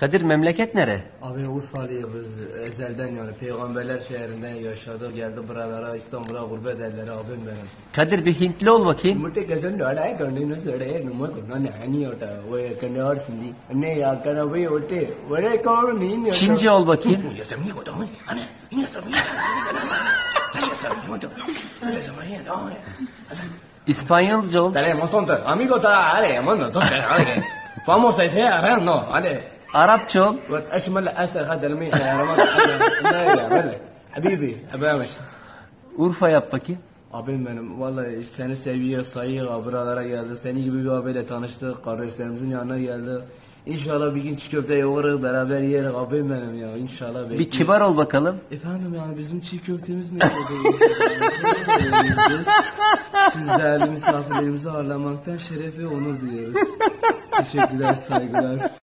Kadir memleket nere? Abi Urfalıyız biz ezelden yani peygamberler şehrinden yaşadık geldik buralara İstanbul'a gurbet ellere abim benim. Kadir bir Hintli ol bakayım. मुझे कैसे डरा है करने न सड़े नमक करना नहीं होता वो करने और सिंधी ने या करना भाई होते वरे कौन नहीं होता Çince ol bakayım. ये सब नहीं होता मैं अने ये सब नहीं ये सब नहीं होता ये सब नहीं होता İspanyolca ol. tenemos tonto amigo ta ale mano tonto ale vamos a ir a no ale Arapça ol. اشمل اسا هذا المي يا رمضان لا يا ملك حبيبي ابامش Urfa yap bakayım. Abim benim vallahi seni seviyor sayıyor buralara geldi seni gibi bir abiyle tanıştık kardeşlerimizin yanına geldi İnşallah bir gün çiğ köfte yoğurur beraber yeriz abim benim ya inşallah Bir kibar ol bakalım. Efendim yani bizim çiğ köftemiz nerede? Siz değerli misafirlerimizi ağırlamaktan şeref ve onur duyuyoruz. Teşekkürler saygılar.